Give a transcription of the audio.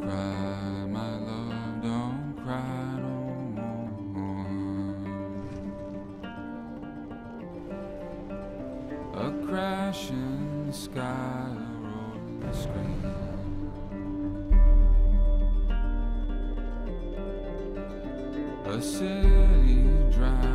cry, my love, don't cry no more. A crashing sky, a rolling screen, a city dry.